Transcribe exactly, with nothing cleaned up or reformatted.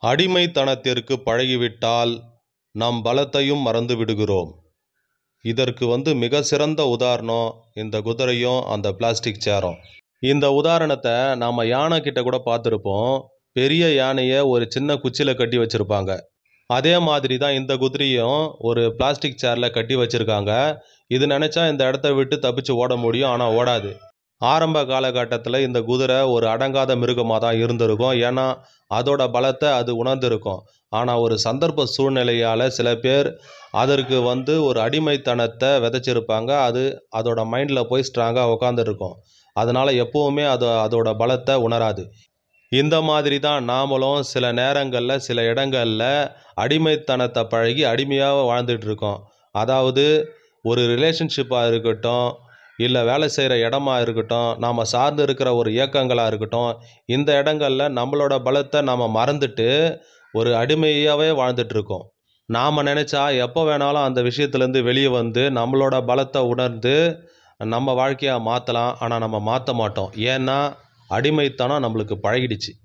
அடிமைத்தனத்திற்கு பழகிவிட்டால் நம் பலத்தையும் மறந்து விடுகிறோம். இதற்கு வந்து மிக சிறந்த உதாரணம் இந்த குதிரையும் அந்த பிளாஸ்டிக் சேரும். இந்த உதாரணத்தை நாம் யானை கிட்ட கூட பார்த்துருப்போம். பெரிய யானையை ஒரு சின்ன குச்சியில் கட்டி வச்சுருப்பாங்க. அதே மாதிரி தான் இந்த குதிரையும் ஒரு பிளாஸ்டிக் சேரில் கட்டி வச்சுருக்காங்க. இது நினச்சா இந்த இடத்த விட்டு தப்பிச்சு ஓட முடியும், ஆனால் ஓடாது. ஆரம்ப காலகட்டத்தில் இந்த குதிரை ஒரு அடங்காத மிருகமாக தான் இருந்திருக்கும். ஏன்னா அதோட பலத்தை அது உணர்ந்திருக்கும். ஆனால் ஒரு சந்தர்ப்ப சூழ்நிலையால் சில பேர் அதற்கு வந்து ஒரு அடிமைத்தனத்தை விதைச்சிருப்பாங்க. அது அதோட மைண்டில் போய் ஸ்ட்ராங்காக உட்காந்துருக்கும். அதனால் எப்போவுமே அது அதோட பலத்தை உணராது. இந்த மாதிரி தான் நாமளும் சில நேரங்களில் சில இடங்களில் அடிமைத்தனத்தை பழகி அடிமையாக வாழ்ந்துட்டு இருக்கோம். அதாவது ஒரு ரிலேஷன்ஷிப்பாக இருக்கட்டும், இல்லை வேலை செய்கிற இடமா இருக்கட்டும், நாம் சார்ந்து இருக்கிற ஒரு இயக்கங்களாக இருக்கட்டும், இந்த இடங்களில் நம்மளோட பலத்தை நாம் மறந்துட்டு ஒரு அடிமையாகவே வாழ்ந்துட்டுருக்கோம். நாம் நினச்சா எப்போ வேணாலும் அந்த விஷயத்துலேருந்து வெளியே வந்து நம்மளோட பலத்தை உணர்ந்து நம்ம வாழ்க்கையை மாற்றலாம். ஆனால் நம்ம மாற்ற மாட்டோம். ஏன்னா அடிமைத்தனம் நம்மளுக்கு பழகிடுச்சு.